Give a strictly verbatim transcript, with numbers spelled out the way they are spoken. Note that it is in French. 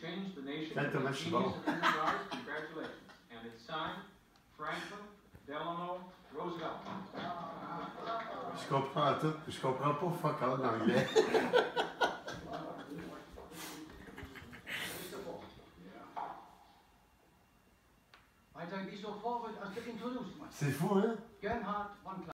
changed the nation Kijk, with dat his is genius wel. of enterprise. Congratulations. And it's signed Franklin Delano Roosevelt. Je comprends tout. Je comprends pas fuck all l'anglais. Weiter, wie so forward als de introduce. C'est fou, hein? Gerhard von Klein.